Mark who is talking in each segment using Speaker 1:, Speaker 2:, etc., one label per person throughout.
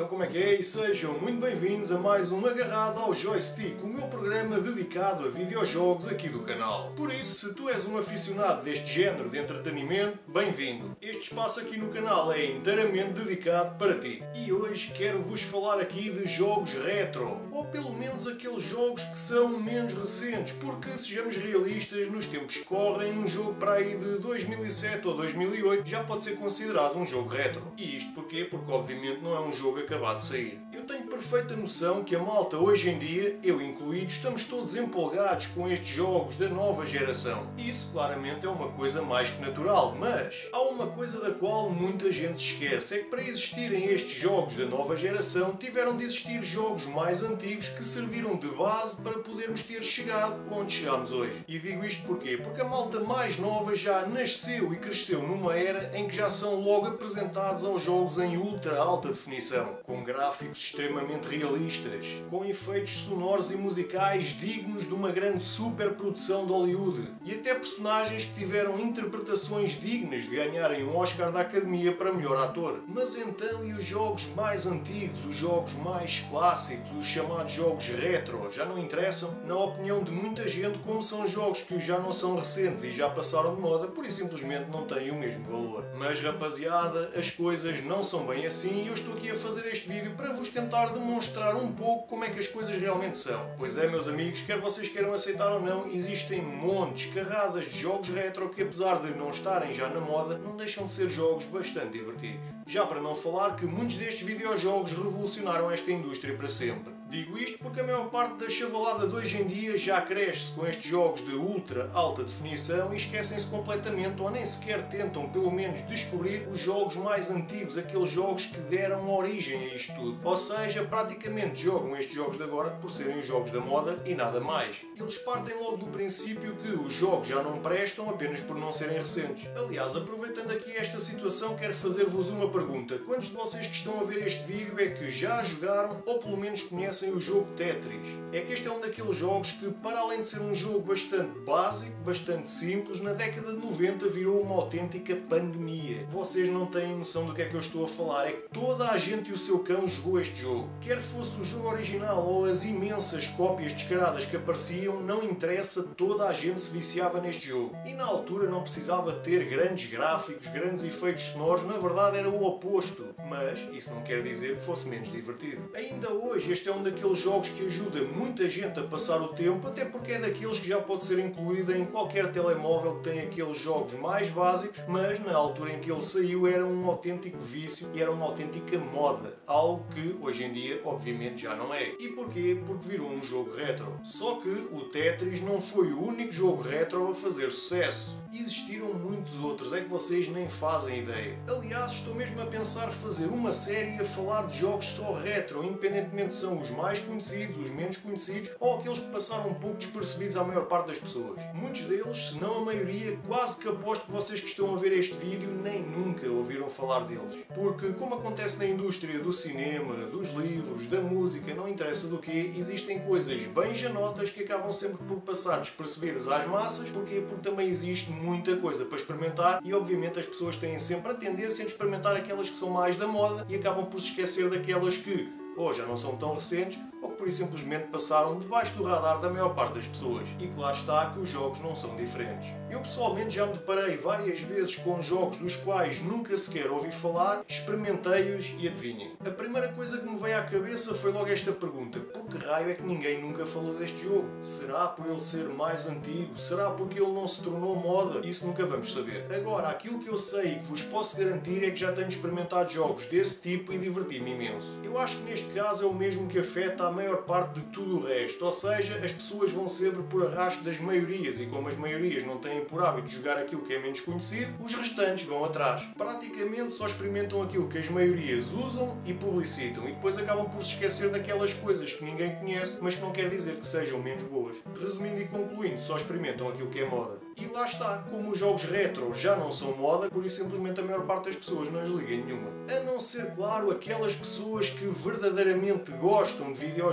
Speaker 1: Então como é que é? E sejam muito bem-vindos a mais um Agarrado ao Joystick, o meu programa dedicado a videojogos aqui do canal. Por isso, se tu és um aficionado deste género de entretenimento, bem-vindo. Este espaço aqui no canal é inteiramente dedicado para ti. E hoje quero-vos falar aqui de jogos retro, ou pelo menos aqueles jogos que são menos recentes, porque sejamos realistas, nos tempos que correm, um jogo para aí de 2007 ou 2008 já pode ser considerado um jogo retro. E isto porquê? Porque obviamente não é um jogo acabado de sair. Eu tenho perfeita noção que a malta hoje em dia, eu incluído, estamos todos empolgados com estes jogos da nova geração. E isso claramente é uma coisa mais que natural, mas há uma coisa da qual muita gente se esquece, é que para existirem estes jogos da nova geração tiveram de existir jogos mais antigos que serviram de base para podermos ter chegado onde chegamos hoje. E digo isto porquê? Porque a malta mais nova já nasceu e cresceu numa era em que já são logo apresentados aos jogos em ultra alta definição, com gráficos extremamente realistas, com efeitos sonoros e musicais dignos de uma grande superprodução de Hollywood e até personagens que tiveram interpretações dignas de ganharem um Oscar da Academia para melhor ator. Mas então e os jogos mais antigos, os jogos mais clássicos, os chamados jogos retro, já não interessam? Na opinião de muita gente, como são jogos que já não são recentes e já passaram de moda, por isso simplesmente não têm o mesmo valor. Mas rapaziada, as coisas não são bem assim e eu estou aqui a fazer este vídeo para vos tentar demonstrar um pouco como é que as coisas realmente são. Pois é, meus amigos, quer vocês queiram aceitar ou não, existem montes, carradas de jogos retro que, apesar de não estarem já na moda, não deixam de ser jogos bastante divertidos. Já para não falar que muitos destes videojogos revolucionaram esta indústria para sempre. Digo isto porque a maior parte da chavalada de hoje em dia já cresce com estes jogos de ultra alta definição e esquecem-se completamente ou nem sequer tentam pelo menos descobrir os jogos mais antigos, aqueles jogos que deram origem a isto tudo. Ou seja, praticamente jogam estes jogos de agora por serem os jogos da moda e nada mais. Eles partem logo do princípio que os jogos já não prestam apenas por não serem recentes. Aliás, aproveitando aqui esta situação, quero fazer-vos uma pergunta. Quantos de vocês que estão a ver este vídeo é que já jogaram ou pelo menos conhecem o jogo Tetris? É que este é um daqueles jogos que, para além de ser um jogo bastante básico, bastante simples, na década de 90 virou uma autêntica pandemia. Vocês não têm noção do que é que eu estou a falar, é que toda a gente e o seu cão jogou este jogo. Quer fosse o jogo original ou as imensas cópias descaradas que apareciam, não interessa, toda a gente se viciava neste jogo. E na altura não precisava ter grandes gráficos, grandes efeitos sonoros, na verdade era o oposto. Mas isso não quer dizer que fosse menos divertido. Ainda hoje este é um daqueles jogos que ajuda muita gente a passar o tempo, até porque é daqueles que já pode ser incluído em qualquer telemóvel que tem aqueles jogos mais básicos, mas na altura em que ele saiu era um autêntico vício e era uma autêntica moda, algo que hoje em dia obviamente já não é. E porquê? Porque virou um jogo retro. Só que o Tetris não foi o único jogo retro a fazer sucesso. Existiram muitos outros, é que vocês nem fazem ideia. Aliás, estou mesmo a pensar fazer uma série a falar de jogos só retro, independentemente se são os mais conhecidos, os menos conhecidos ou aqueles que passaram um pouco despercebidos à maior parte das pessoas. Muitos deles, se não a maioria, quase que aposto que vocês que estão a ver este vídeo nem nunca ouviram falar deles. Porque, como acontece na indústria do cinema, dos livros, da música, não interessa do que, existem coisas bem janotas que acabam sempre por passar despercebidas às massas. Porquê? Porque também existe muita coisa para experimentar e obviamente as pessoas têm sempre a tendência de experimentar aquelas que são mais da moda e acabam por se esquecer daquelas que ou já não são tão recentes, ou que por isso simplesmente passaram debaixo do radar da maior parte das pessoas. E claro está que os jogos não são diferentes. Eu pessoalmente já me deparei várias vezes com jogos dos quais nunca sequer ouvi falar, experimentei-os e adivinhem. A primeira coisa que me veio à cabeça foi logo esta pergunta: por que raio é que ninguém nunca falou deste jogo? Será por ele ser mais antigo? Será porque ele não se tornou moda? Isso nunca vamos saber. Agora, aquilo que eu sei e que vos posso garantir é que já tenho experimentado jogos desse tipo e diverti-me imenso. Eu acho que neste caso é o mesmo que afeta a maior parte de tudo o resto, ou seja, as pessoas vão sempre por arrasto das maiorias e como as maiorias não têm por hábito de jogar aquilo que é menos conhecido, os restantes vão atrás. Praticamente só experimentam aquilo que as maiorias usam e publicitam e depois acabam por se esquecer daquelas coisas que ninguém conhece, mas que não quer dizer que sejam menos boas. Resumindo e concluindo, só experimentam aquilo que é moda. E lá está, como os jogos retro já não são moda, por isso simplesmente a maior parte das pessoas não lhes liga nenhuma. A não ser, claro, aquelas pessoas que verdadeiramente gostam de videojogos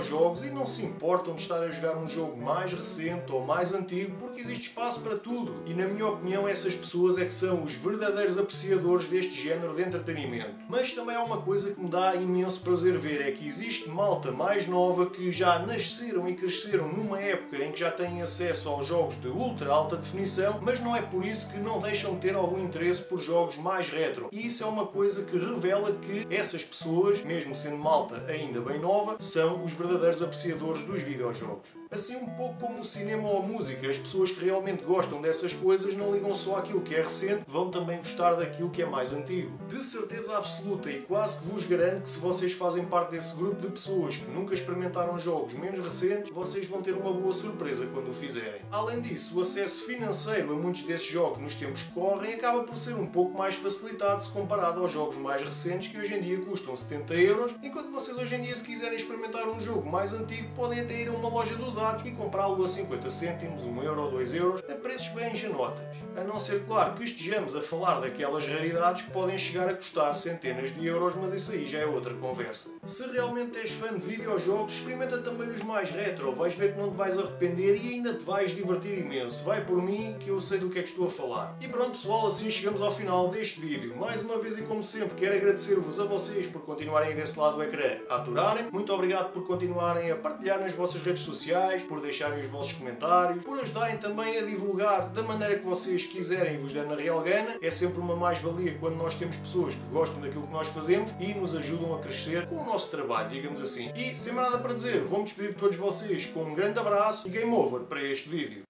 Speaker 1: videojogos e não se importam de estar a jogar um jogo mais recente ou mais antigo porque existe espaço para tudo. E na minha opinião essas pessoas é que são os verdadeiros apreciadores deste género de entretenimento. Mas também há uma coisa que me dá imenso prazer ver, é que existe malta mais nova que já nasceram e cresceram numa época em que já têm acesso aos jogos de ultra alta definição, mas não é por isso que não deixam de ter algum interesse por jogos mais retro. E isso é uma coisa que revela que essas pessoas, mesmo sendo malta ainda bem nova, são os verdadeiros apreciadores dos videojogos. Assim um pouco como o cinema ou a música, as pessoas que realmente gostam dessas coisas não ligam só àquilo que é recente, vão também gostar daquilo que é mais antigo. De certeza absoluta e quase que vos garanto que se vocês fazem parte desse grupo de pessoas que nunca experimentaram jogos menos recentes, vocês vão ter uma boa surpresa quando o fizerem. Além disso, o acesso financeiro a muitos desses jogos nos tempos que correm acaba por ser um pouco mais facilitado se comparado aos jogos mais recentes que hoje em dia custam 70€, enquanto vocês hoje em dia se quiserem experimentar um jogo mais antigo podem até ir a uma loja de usados e comprá-lo a 50 cêntimos, 1€ ou 2€ a preços bem enganotas. A não ser, claro, que estejamos a falar daquelas raridades que podem chegar a custar centenas de euros, mas isso aí já é outra conversa. Se realmente és fã de videojogos, experimenta também os mais retro, vais ver que não te vais arrepender e ainda te vais divertir imenso. Vai por mim que eu sei do que é que estou a falar. E pronto pessoal, assim chegamos ao final deste vídeo. Mais uma vez e como sempre, quero agradecer-vos a vocês por continuarem desse lado do ecrã a aturarem. Muito obrigado por continuarem a partilhar nas vossas redes sociais, por deixarem os vossos comentários, por ajudarem também a divulgar da maneira que vocês quiserem e vos der na real gana. É sempre uma mais-valia quando nós temos pessoas que gostam daquilo que nós fazemos e nos ajudam a crescer com o nosso trabalho, digamos assim. E sem mais nada para dizer, vou-me despedir de todos vocês com um grande abraço e game over para este vídeo.